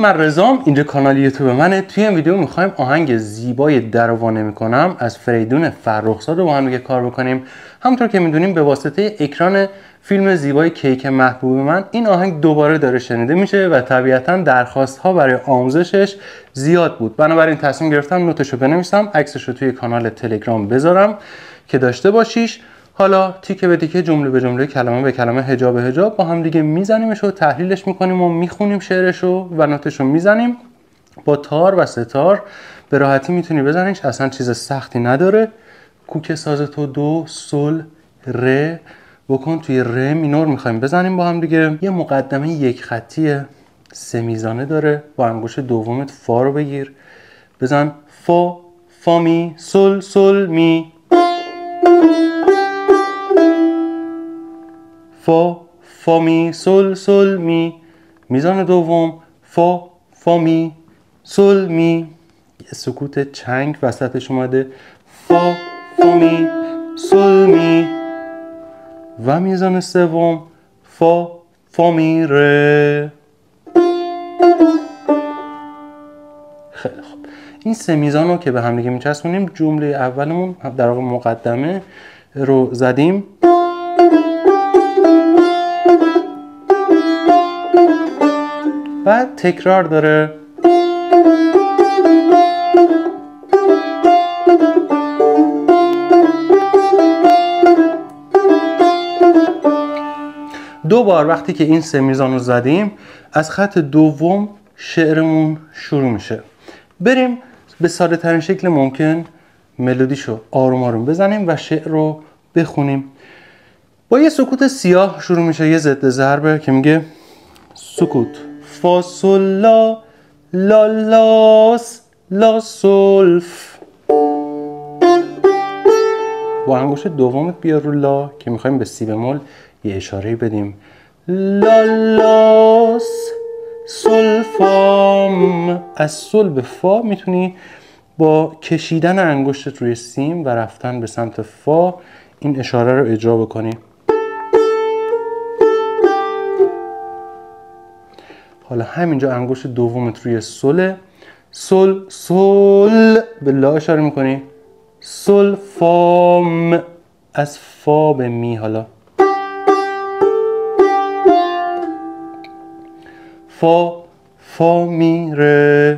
من رضام، اینجا کانال یوتیوب منه. توی این ویدیو میخوایم آهنگ زیبای در و نمیکنم از فریدون فرخزاد رو با هم دیگه کار بکنیم. همونطور که میدونیم به واسطه اکران فیلم زیبای کیک محبوب من این آهنگ دوباره داره شنیده میشه و طبیعتا درخواست ها برای آموزشش زیاد بود. بنابراین تصمیم گرفتم نوتشو بنویسم، عکسش رو توی کانال تلگرام بذارم که داشته باشیش. حالا تیکه به تیکه، جمله به جمله، کلمه به کلمه، هجا به هجا با هم دیگه میزنیمش و تحلیلش میکنیم و میخونیم شعرشو و نوتشو میزنیم. با تار و ستار به راحتی میتونی بزنیش، اصلا چیز سختی نداره. کوک ساز تو دو، سل، ره بکن. توی ره مینور میخوایم بزنیم با هم دیگه. یه مقدمه یک خطیه، سه میزانه داره. با انگشت دومت فا رو بگیر، بزن فا، فا می، سل، سل می، فا، فا می، سل، سل می. میزان دوم فا، فا می، سل می. یه سکوت چنگ وسطش اومده، فا، فا می، سل می. و میزان سوم فا، فا می، ره. خیلی خوب. این سه میزان رو که به هم دیگه میچسبونیم، جمله اولمون در واقع مقدمه رو زدیم. بعد تکرار داره. دو بار وقتی که این سه میزان رو زدیم از خط دوم شعرمون شروع میشه. بریم به ساده ترین شکل ممکن ملودیشو آروم آروم بزنیم و شعر رو بخونیم. با یه سکوت سیاه شروع میشه، یه ضد ضربه که میگه سکوت، فا سل لا، لا لاس، لا سولف. با انگشت دومت بیا رو لا که میخوایم به سی بمول یه اشاره بدیم، لا لاس سل فام. از سل به فا میتونی با کشیدن انگشتت روی سیم و رفتن به سمت فا این اشاره رو اجرا بکنی. حالا همینجا انگشت دومت روی سل، سل، سل به لا اشاره میکنی، سل فام. از فا به می، حالا فا، فا می، ره.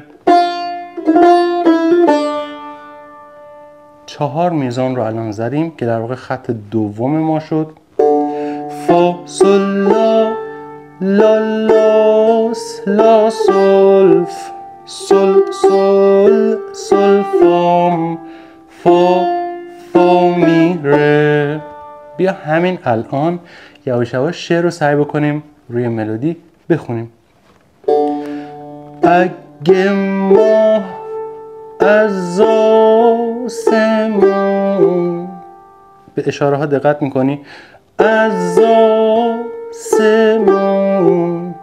4 میزان رو الان زدیم که در واقع خط دوم ما شد. فا سل لا، لا لاس، لا سولف، سل، سل، سل فام، فا، فا می، ره. بیا همین الان یواش یواش شعر رو سعی بکنیم روی ملودی بخونیم. اگه ماه از آسمون، به اشاره ها دقت میکنی، از آسمون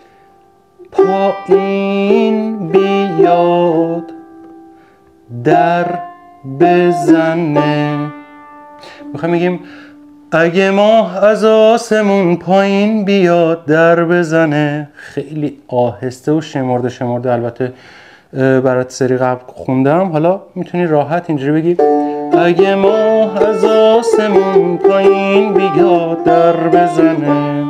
پایین بیاد در بزنه. میخوایم بگیم اگه ماه از آسمون پایین بیاد در بزنه. خیلی آهسته و شمرده، البته برات سری قبل خوندم، حالا میتونی راحت اینجوری بگی اگه ماه از آسمون پایین بیاد در بزنه.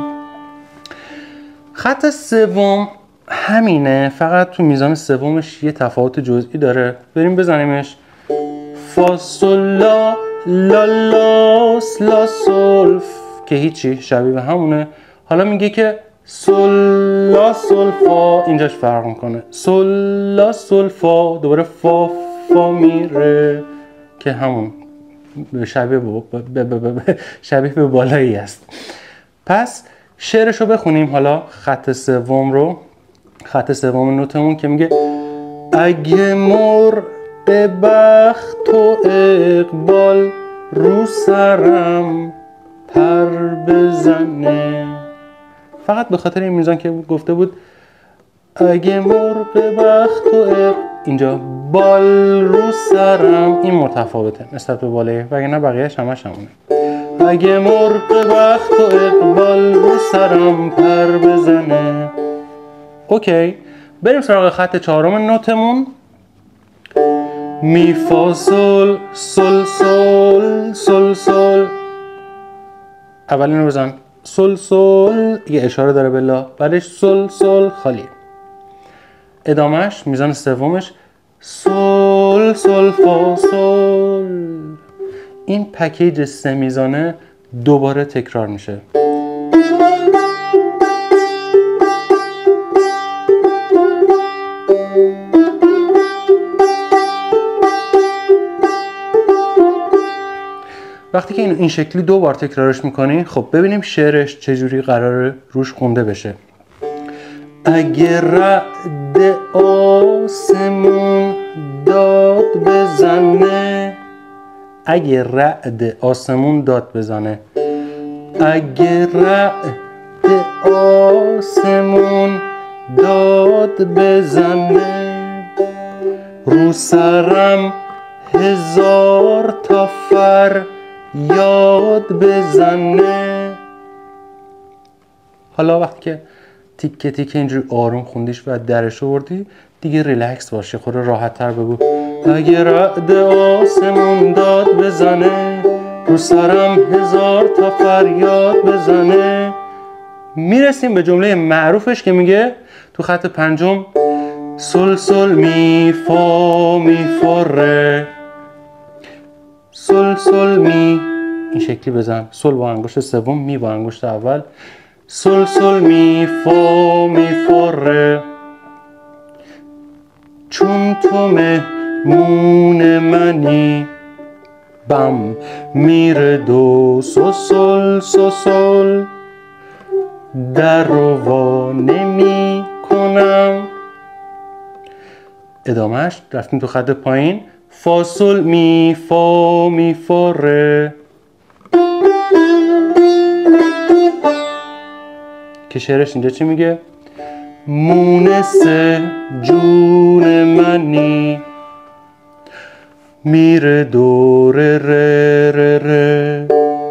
خط سوم همینه، فقط تو میزان سومش یه تفاوت جزئی داره. بریم بزنیمش. فا سل لا، لا لاس، لا سولف که هیچی، شبیه به همونه. حالا میگه که سل لا سل فا، اینجاش فرق میکنه، سل لا سل فا، دوباره فا، فا می، ره که همون شبیه به بالایی است. پس شعرش رو بخونیم. حالا خط سوم رو، خط سوم نوتمون که میگه اگه مرغ بخت و اقبال رو سرم پر بزنه. فقط به خاطر این میزان که گفته بود اگه مرغ بخت و اینجا بال رو سرم، این متفاوته نسبت به بالایه، وگرنه بقیه‌اش همش همونه. اگه مرغ بخت و اقبال رو سرم پر بزنه. اوکی. بریم سراغ خط چهارم نوتمون. می فا سل سل سل سل سل. اولین رو بزن سل سل، یه اشاره داره به لا، بعدش سل سل خالی. ادامهش میزان سومش سل سل فا سل. این پکیج سه میزانه دوباره تکرار میشه. وقتی که این شکلی دو بار تکرارش میکنی، خب ببینیم شعرش چجوری قراره روش خونده بشه. اگه رعد آسمون داد بزنه، اگه رعد آسمون داد بزنه، اگه رعد آسمون داد بزنه، رو سرم هزار تا یاد بزنه. حالا وقتی که تیکه تیکه اینجوری آروم خوندیش و درش آوردی، دیگه ریلکس باشی، خود راحت تر بگو. اگه رعد آسمون داد بزنه، رو سرم هزار تا فریاد بزنه. میرسیم به جمله معروفش که میگه تو خط پنجم سل سل می فا ره، سل سل می، این شکلی بزن، سل با انگشت سوم، می با انگشت اول، سل سل می فا ره. چون تو مهمون منی، بم میره دو سو سل سو سل، در رو وا نمی کنم. ادامهش رفتیم تو خط پایین فا سل می فا ره، که شعرش اینجا چی میگه؟ مونس جون منی، میره دور ره ره ره.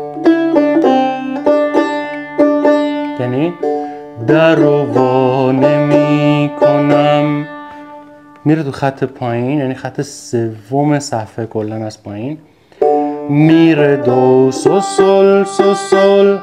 یعنی در رو وا نمی کنم. میره تو خط پایین، یعنی خط سوم صفحه کلا از پایین. میره دو سو سل سو سل،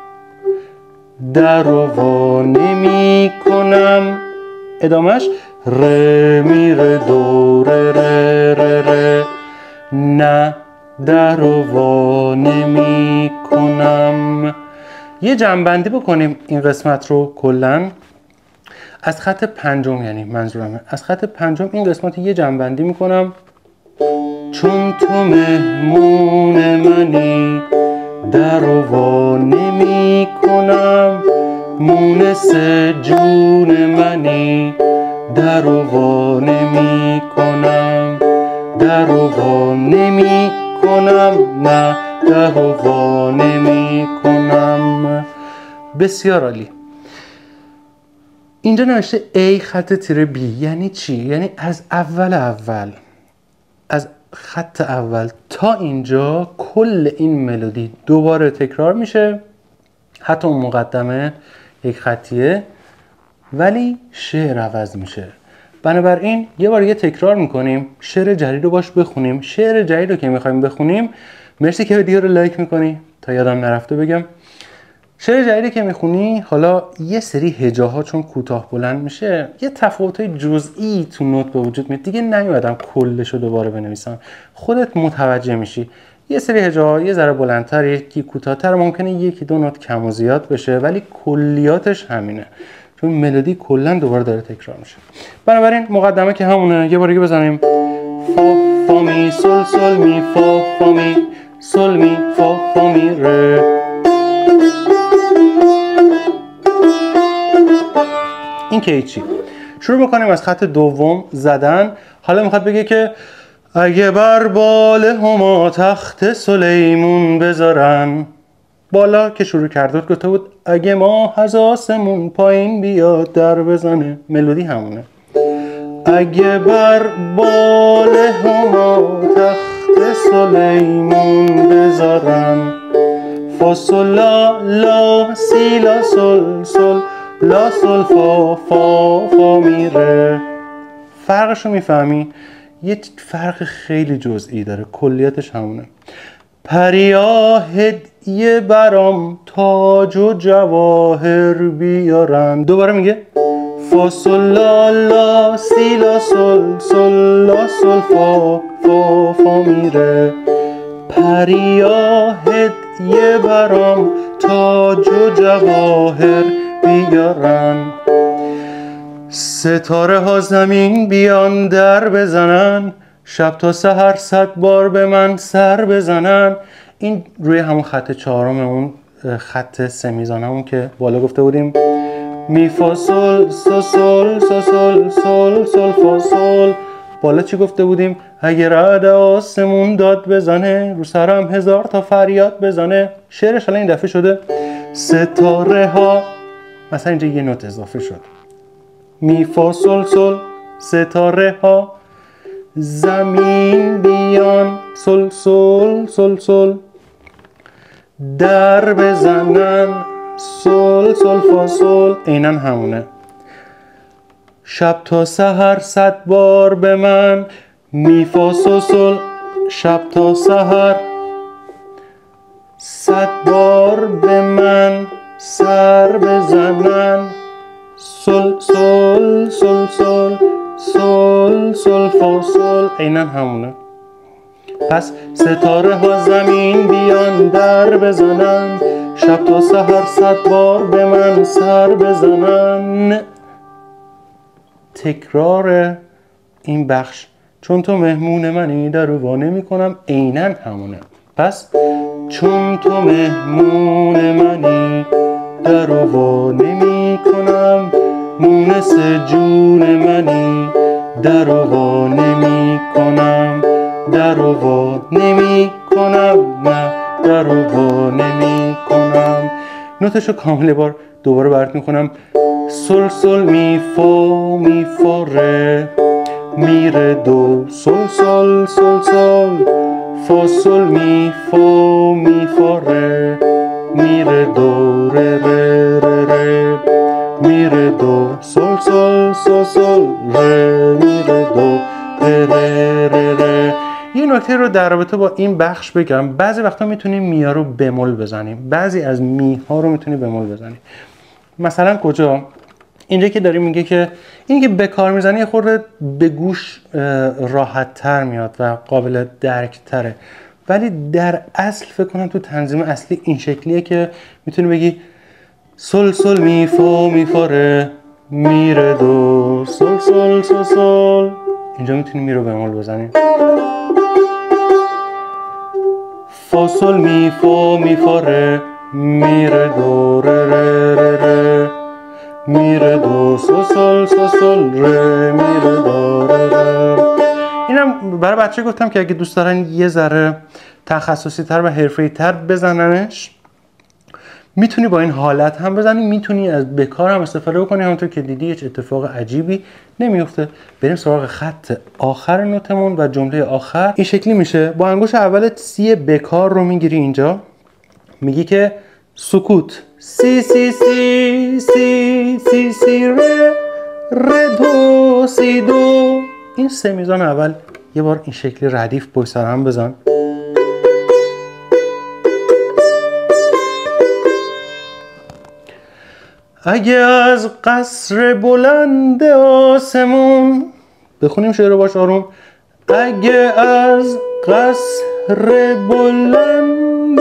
در رو وا نمی کنم. ادامهش ره میره دو ره ره ره ره، نه در رو وا نمی کنم. یه جمع‌بندی بکنیم این قسمت رو کلا از خط پنجم، یعنی منظورمه از خط پنجم این قسمت یه جمع‌بندی میکنم. چون تو مهمون منی، در رو وا نمی کنم، مونس جون منی، در رو وا نمی کنم، در رو وا نمی کنم، نه در رو وا نمی کنم. بسیار عالی. اینجا نوشته A خط تیره B، یعنی چی؟ یعنی از اول از خط اول تا اینجا کل این ملودی دوباره تکرار میشه. حتی اون مقدمه یک خطیه ولی شعر عوض میشه. بنابراین یه بار یه تکرار میکنیم، شعر جدید رو باش بخونیم. شعر جدید رو که میخوایم بخونیم، مرسی که ویدیو رو لایک میکنی تا یادم نرفته بگم. شعر جدیدی که میخونی، حالا یه سری هجاها چون کوتاه بلند میشه، یه تفاوت‌های جزئی تو نوت به وجود میاد. دیگه نمیادم کلش رو دوباره بنویسم، خودت متوجه میشی. یه سری هجاها یه ذره بلندتر، یکی کوتاه‌تر، ممکنه یکی دو نوت کم و زیاد بشه، ولی کلیاتش همینه، چون ملودی کلا دوباره داره تکرار میشه. بنابراین مقدمه که همونه، یه بار دیگه بزنیم. فا فا می سل سل می فا فا می سل می فا فا می ره. این که هیچی. شروع میکنیم از خط دوم زدن. حالا میخواد بگه که اگه بر بال هما تخت سلیمون بذارن. بالا که شروع کرده گفته بود اگه ما از آسمون پایین بیاد در بزنه. ملودی همونه. اگه بر بال هما تخت سلیمون بذارن، فا سل لا لا سی لا سل سل، لا سول فا فا فا می ره. فرقشو میفهمی؟ یه فرق خیلی جزئی داره، کلیتش همونه. پریا هدیه برام تاج و جواهر بیارن. دوباره میگه فا سول لا لا سی لا سول سول لا سول فا فا فا می ره. پریا هدیه برام تاج و جواهر بیارن. ستاره ها زمین بیان در بزنن، شب تا سحر 100 بار به من سر بزنن. این روی همون خط چهارم اون خط سه‌میزانمون که بالا گفته بودیم می فا سول سو سول سو سول سول سول فا سول. بالا چی گفته بودیم؟ اگه رعد آسمون داد بزنه، رو سرم 1000 تا فریاد بزنه. شعرش الان این دفعه شده ستاره ها، مثلا اینجا یه نوت اضافه شد، می فا سول سول ستاره ها زمین بیان سول سول سول سول در بزنن سول سول فا سول. اینن همونه. شب تا سحر 100 بار به من می فا سول سول. شب تا سحر 100 بار به من سر بزنن سول سول سول سول سول سول فا سول. اینن همونه. پس ستاره ها زمین بیان در بزنن، شب تا سحر 100 بار به من سر بزنن. تکرار این بخش چون تو مهمون منی در رو وا نمی‌کنم اینن همونه. پس چون تو مهمون منی در رو وا نمی‌کنم، مونس جون منی در رو وا نمی‌کنم، در رو وا نمی‌کنم، نه در رو وا نمی‌کنم. نوتشو کامل بار دوباره برات می‌خونم. سول سول می فا ره می ره دو سول سول سول سول فا سول می فا ره می ره دو ره ره ره ره می ره دو سول سول سول سول ره می ره دو ره ره ره ره. یه نکته رو در رابطه با این بخش بگم. بعضی وقتا میتونیم می ها رو بمول بزنیم، بعضی از می ها رو میتونیم بمول بزنیم. مثلا کجا؟ اینجا که داریم میگه که این که به کار میزنی یه خورده به گوش راحت تر میاد و قابل درک تره، ولی در اصل فکر کنم تو تنظیم اصلی این شکلیه که میتونی بگی سول سول می فا ره می ره دو سول سول سول سول. اینجا میتونی می رو بمول بزنی. فا سول می فا ره می ره دو ره ره ره ره می ره دو سول سول سول سول ره می ره دو ره ره. اینم برای بچه گفتم که اگه دوست دارن یه ذره تخصصی تر و حرفه‌ای تر بزننش میتونی با این حالت هم بزنی، میتونی از بکار هم استفاده بکنی. همونطور که دیدی هیچ اتفاق عجیبی نمیفته. بریم سراغ خط آخر نوتمون و جمله آخر این شکلی میشه. با انگوش اول سی بکار رو میگیری اینجا، میگی که سکوت سی سی سی سی سی سی ره ره دو سی دو. این سه میزان اول یه بار این شکلی ردیف پشت سر هم بزن. اگه از قصر بلند آسمون، بخونیم شعر رو باش آروم. اگه از قصر بلند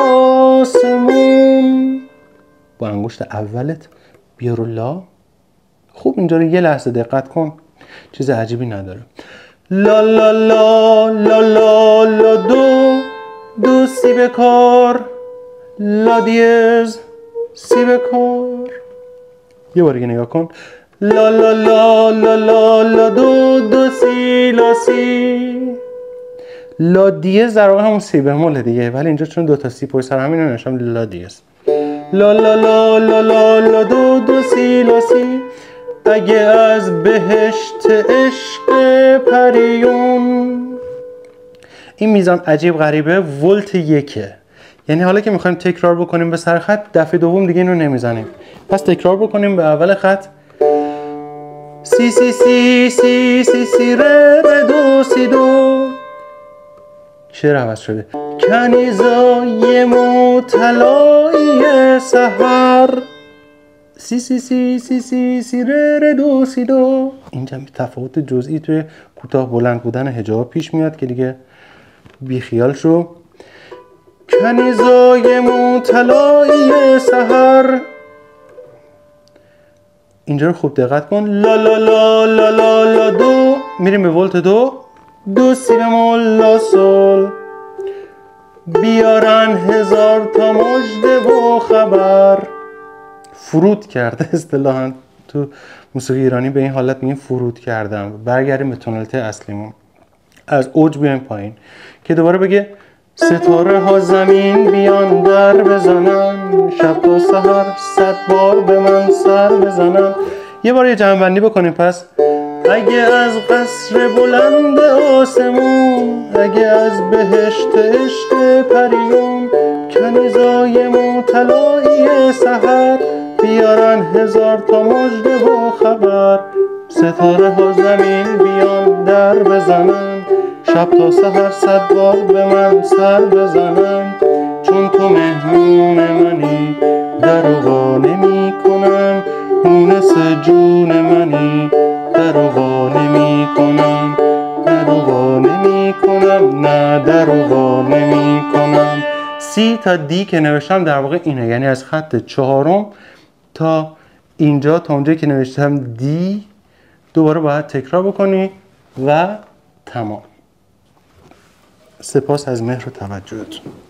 آسمون، با انگشت اولت بیار لا. خوب اینجا رو یه لحظه دقت کن، چیز عجیبی نداره. لا لا لا لا لا لا دو دو سی بکار، لا دیز سی بکار. یه بار دیگه نگاه کن. لا لا لا لا لا لا دو دو سی لا سی. لا دیز در واقع همون سی بمول دیگه، ولی اینجا چون دو تا سی پشت سر همین نوشتم لا دیز. لا لا لا لا لا لا دو دو سی لا سی. اگه از بهشت عشق پریون، این میزان عجیب غریبه، ولت یکه، یعنی حالا که میخوایم تکرار بکنیم به سر خط، دفعه دوم دیگه اینو نمیزنیم. پس تکرار بکنیم به اول خط. سی سی سی سی سی سی ره ره دو سی دو. شعر عوض شده. کنیزای مطلعی سحر، سی سی سی سی سی سی ره ره دو سی دو. اینجا تفاوت جزئی توی کوتاه بلند بودن هجاها پیش میاد که دیگه بیخیال شو. کنیزای مطلعی سحر، اینجا رو خوب دقت کن. لا لا لا لا لا لا دو، میریم به ولت دو. دو سی بمول لا سول. بیارن هزار تا مژده و خبر. فرود کرده اصطلاحاً تو موسیقی ایرانی به این حالت میگیم فرود کردم. برگردیم به تونالیته اصلیمون، از اوج بیایم پایین که دوباره بگه ستاره ها زمین بیان در بزنن، شب تا سحر 100 بار به من سر بزنن. یه بار یه جمع‌بندی بکنیم. پس اگه از قصر بلند آسمون، اگه از بهشت عشق پریون، کنیزای مطلعی سحر بیارن هزار تا مژده و خبر. ستاره ها زمین بیان در بزنن، شب تا سحر 100 بار به من سر بزنن. چون تو مهمون منی در و وا نمی کنم، مونس جون منی در و وا نمی کنم، در و وا نمی کنم، نه در و وا نمی کنم. سی تا دی که نوشتم در واقع اینه، یعنی از خط چهارم تا اینجا، تا اونجایی که نوشتم دی، دوباره باید تکرار بکنی و تمام. سپاس از مهر و توجهتون.